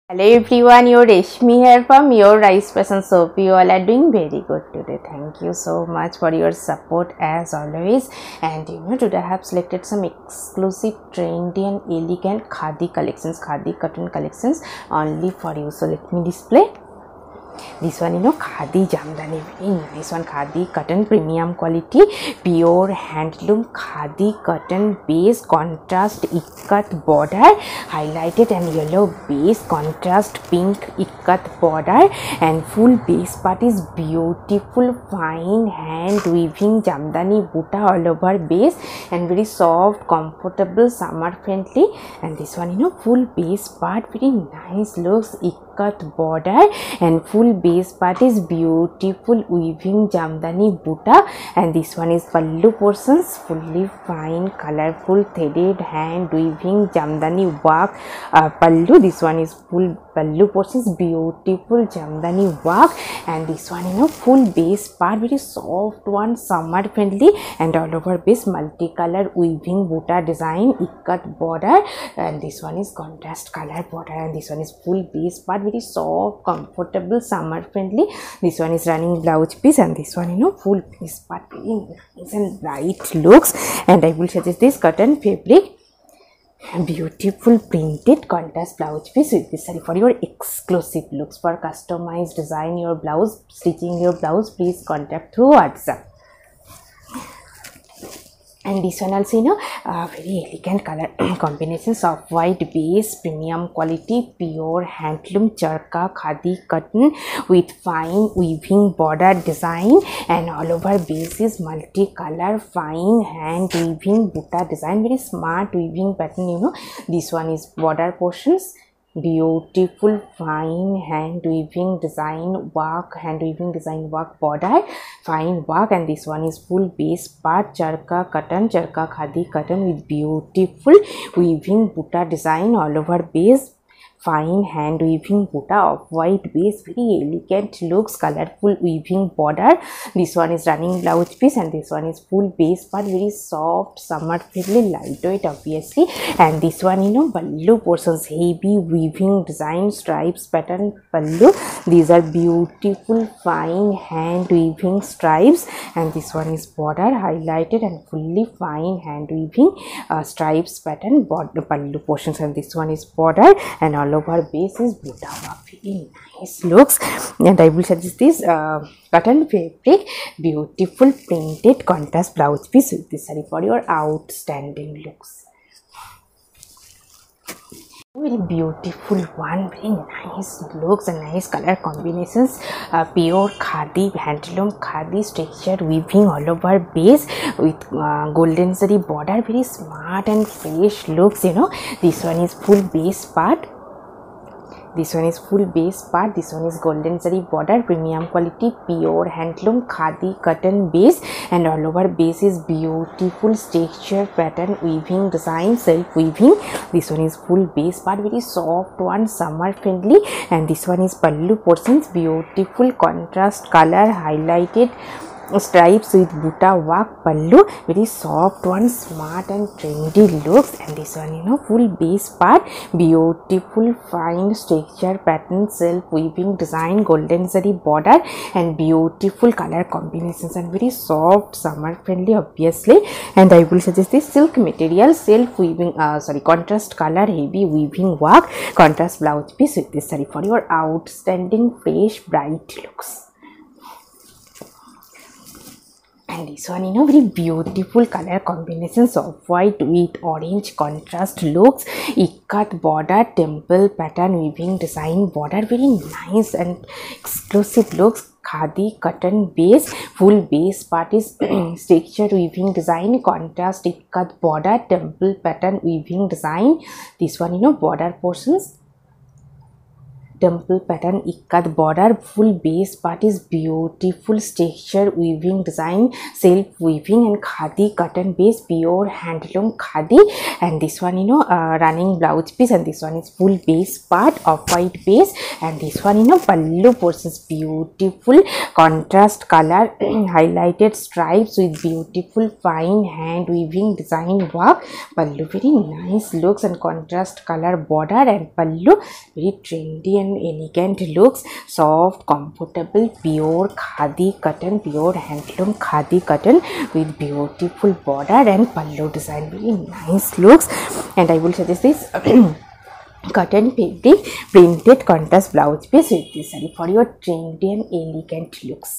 Hello everyone, your Reshmi here from your Rice Fashion Shop. You all are doing very good today. Thank you so much for your support as always. And today I have selected some exclusive, trendy and elegant khadi collections, khadi cotton collections only for you. So let me display. This one khadi jamdani, very nice one. Khadi cotton, premium quality, pure handloom khadi cotton base, contrast ikat border, highlighted and yellow base, contrast pink ikat border, and full base part is beautiful fine hand weaving jamdani buta all over base, and very soft, comfortable, summer friendly. And this one full base part, very nice looks, ikat border, and full base part is beautiful weaving jamdani buta. And this one is pallu portions, fully fine colorful threaded hand weaving jamdani work pallu. This one is full pallu portions, beautiful jamdani work. And this one full base part, very soft one, summer friendly, and all over base multicolor weaving buta design, ikat border. And this one is contrast color border, and this one is full base part, very soft, comfortable, summer friendly. This one is running blouse piece, and this one full base part, very nice and bright looks. And I will suggest this cotton fabric, beautiful printed contrast blouse piece with this saree for your exclusive looks. For customized design your blouse, stitching your blouse, please contact through WhatsApp. And this one also very elegant color combinations of white base, premium quality, pure handloom charka khadi cotton with fine weaving border design, and all over base is multicolor fine hand weaving buta design, very smart weaving pattern. This one is border portions, beautiful fine hand weaving design work, border fine work. And this one is full base part, charka cotton, charka khadi cotton with beautiful weaving buta design all over base, fine hand weaving buta of white base, very elegant looks, colorful weaving border. This one is running blouse piece, and this one is full base part, very soft, summer friendly, lightweight obviously. And this one pallu portions, heavy weaving design, stripes pattern pallu. These are beautiful fine hand weaving stripes. And this one is border, highlighted and fully fine hand weaving stripes pattern border pallu portions. And this one is border, and all over base is buta work, very nice looks. And I will suggest this cotton fabric, beautiful printed contrast blouse piece with this saree for your outstanding looks. Very beautiful one, very nice looks and nice color combinations, pure khadi handloom khadi structure weaving all over base with golden zari border, very smart and fresh looks. This one is full base part, this one is full base part, this one is golden zari border, premium quality, pure handloom khadi cotton base, and all over base is beautiful texture pattern weaving design, self weaving. This one is full base part, very soft one, summer friendly. And this one is pallu portions, beautiful contrast color, highlighted stripes with buta work pallu, very soft one, smart and trendy looks. And this one full base part, beautiful fine structure pattern, self weaving design, golden zari border, and beautiful color combinations, and very soft, summer friendly obviously. And I will suggest this silk material, self weaving contrast color, heavy weaving work, contrast blouse piece with this saree for your outstanding fresh bright looks. And this one very beautiful color combinations of white with orange contrast looks, ikat border, temple pattern weaving design border, very nice and exclusive looks. Khadi cotton base, full base part is texture weaving design, contrast ikat border, temple pattern weaving design. This one border portions, temple pattern ikat border. Full base part is beautiful texture weaving design, self weaving and khadi cotton base, pure handloom khadi. And this one, you know, running blouse piece, and this one is full base part of white base. And this one, you know, pallu portions, beautiful contrast color highlighted stripes with beautiful fine hand weaving design work. Pallu very nice looks and contrast color border, and pallu very trendy and elegant looks, soft comfortable pure khadi cotton, pure handloom khadi cotton with beautiful border and pallu design, very nice looks. And I will suggest this cotton fabric printed contrast blouse piece with this saree for your trendy and elegant looks.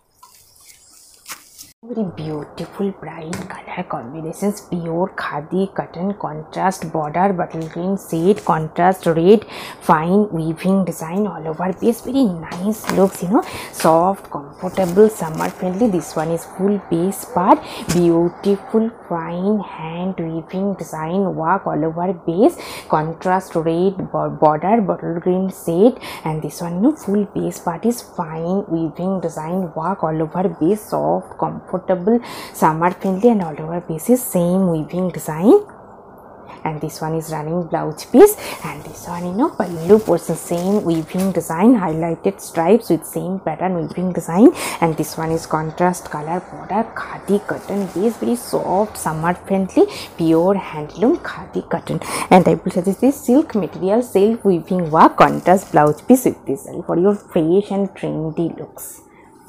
Very beautiful bright color combinations, pure khadi cotton, contrast border, bottle green shade, contrast red, fine weaving design all over base, very nice looks, you know, soft comfortable summer friendly. This one is full base part, beautiful fine hand weaving design work all over base, contrast red border, bottle green shade. And this one, you know, full base part is fine weaving design work all over base, soft comfortable summer friendly, and all over base is same weaving design. And this one is running blouse piece, and this one, you know, pallu portion, same weaving design, highlighted stripes with same pattern weaving design. And this one is contrast color border, khadi cotton base, very soft summer friendly pure handloom khadi cotton. And I will suggest this silk material self weaving work contrast blouse piece with this for your fresh and trendy looks.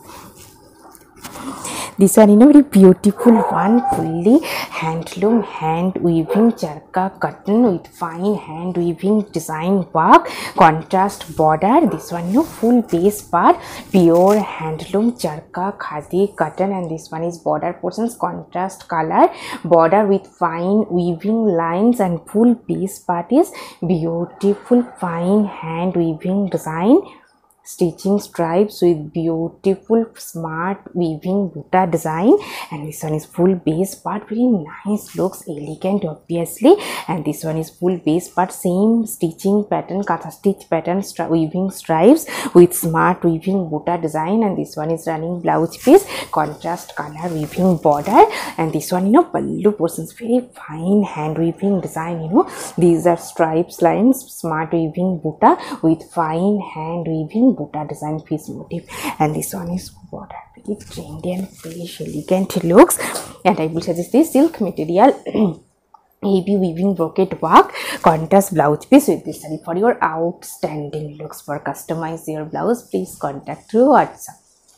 This one, you know, very beautiful one, fully handloom hand weaving charka cotton with fine hand weaving design work, contrast border. This one, you know, full base part, pure handloom charka khadi cotton. And this one is border portions, contrast color border with fine weaving lines, and full base part is beautiful fine hand weaving design, stitching stripes with beautiful smart weaving buta design. And this one is full base part, very nice looks, elegant obviously. And this one is full base part, same stitching pattern, katha stitch pattern, weaving stripes with smart weaving buta design. And this one is running blouse piece, contrast color weaving border. And this one, you know, pallu portions, very fine hand weaving design, you know, these are stripes lines, smart weaving buta with fine hand weaving buta design piece motif. And this one is border, very trendy and fresh elegant looks. And I will suggest this silk material heavy weaving brocade work contrast blouse piece with this saree for your outstanding looks. For customize your blouse, please contact through WhatsApp.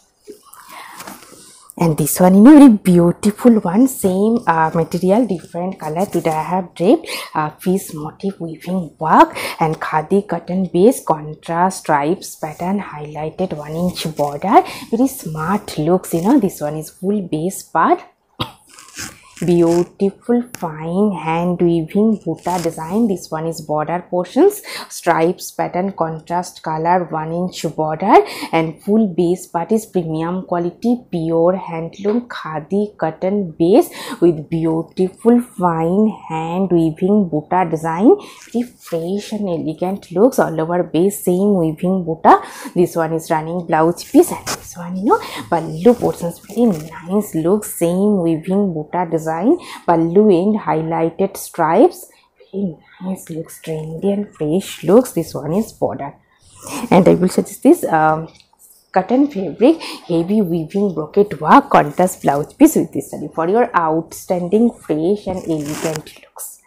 And this one, you know, very beautiful one, same material, different color. Today I have draped fish motif weaving work and khadi cotton base, contrast stripes pattern, highlighted 1-inch border, very smart looks, you know. This one is full base part, beautiful fine hand weaving buta design. This one is border portions, stripes pattern, contrast color, 1-inch border. And full base part is premium quality pure handloom khadi cotton base with beautiful fine hand weaving buta design, very fresh and elegant looks all over base, same weaving buta. This one is running blouse piece, and this one, you know, pallu portions, very nice looks, same weaving buta design, pallu and highlighted stripes, very nice looks, trendy and fresh looks. This one is border. And I will suggest this cotton fabric heavy weaving brocade work contrast blouse piece with this saree for your outstanding fresh and elegant looks.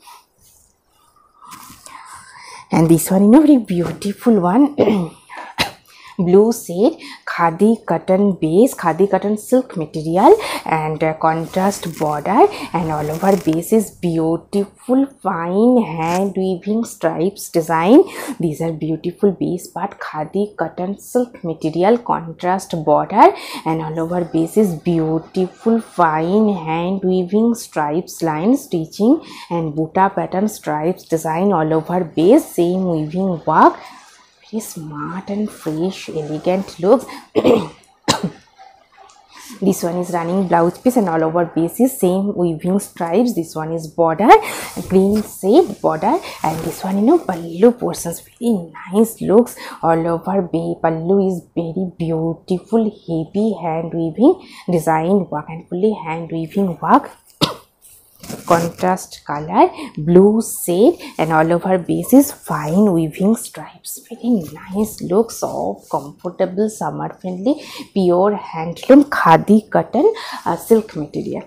And this one, you know, very beautiful one blue shade, khadi cotton base, khadi cotton silk material, and contrast border. And all over base is beautiful fine hand weaving stripes design. These are beautiful base part, khadi cotton silk material, contrast border. And all over base is beautiful fine hand weaving stripes line, stitching and buta pattern stripes design all over base, same weaving work, very smart and fresh elegant looks. This one is running blouse piece and all over base is same weaving stripes. This one is border, green shade border, and this one pallu portions, very nice looks all over. Pallu is very beautiful, heavy hand weaving design work and fully hand weaving work. Contrast color, blue shade, and all over base is fine weaving stripes. Very nice look, soft, comfortable, summer friendly, pure handloom khadi cotton silk material.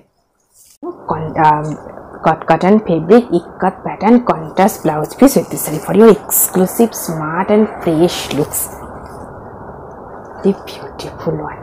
Cotton fabric, ikat pattern, contrast blouse piece with this saree for your exclusive, smart and fresh looks. The beautiful one.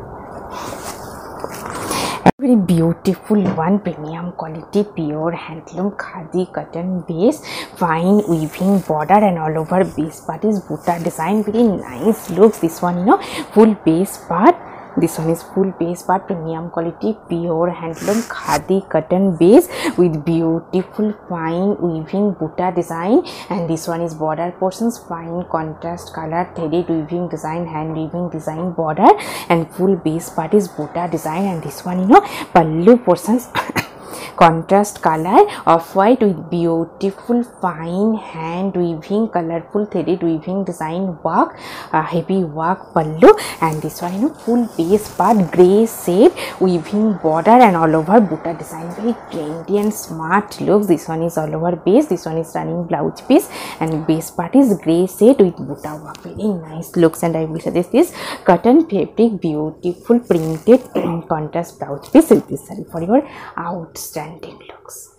Very beautiful one, premium quality, pure handloom khadi cotton base, fine weaving border, and all over base part is buta design. Very nice looks. This one full base part. This one is full base part, premium quality, pure handloom khadi cotton base with beautiful fine weaving buta design, and this one is border portions, fine contrast color, threaded weaving design, hand weaving design border, and full base part is buta design, and this one pallu portions contrast color of white with beautiful fine hand weaving, colorful threaded weaving design work, heavy work pallu, and this one full base part, gray shade weaving border, and all over buta design. Very trendy and smart looks. This one is all over base. This one is running blouse piece, and base part is gray shade with buta work. Very nice looks, and I will suggest this cotton fabric, beautiful printed contrast blouse piece with this saree for your outstanding looks.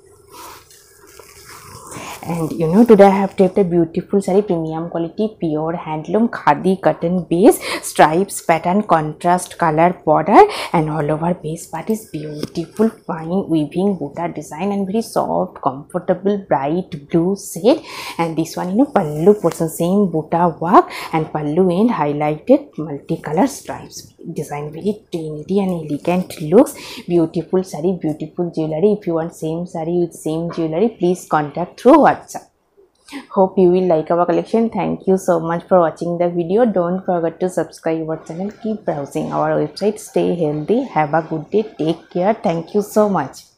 And today I have taped a beautiful saree, premium quality, pure handloom khadi cotton base, stripes pattern, contrast color border, and all over base part is beautiful fine weaving buta design and very soft, comfortable, bright blue shade. And this one pallu portion, same buta work, and pallu end highlighted multicolor stripes design. Very trendy and elegant looks. Beautiful saree, beautiful jewelry. If you want same saree with same jewelry, please contact through WhatsApp. Hope you will like our collection. Thank you so much for watching the video. Don't forget to subscribe our channel. Keep browsing our website. Stay healthy. Have a good day. Take care. Thank you so much.